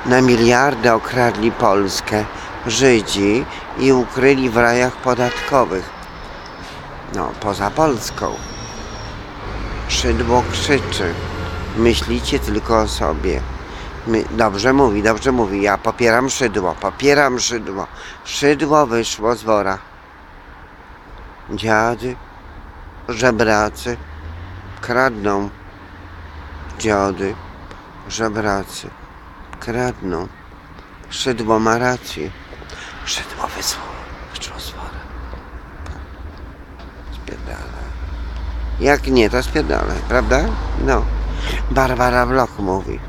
Na miliardy okradli Polskę Żydzi i ukryli w rajach podatkowych. No, poza Polską. Szydło krzyczy. Myślicie tylko o sobie. Dobrze mówi. Ja popieram Szydło. Szydło wyszło z wora. Dziady, żebracy kradną. Dziady, żebracy kradną. Szydło ma rację. Szydło wyszło z wora. Spierdala. Jak nie, to spierdala, prawda? No. Barbara Bloch mówi.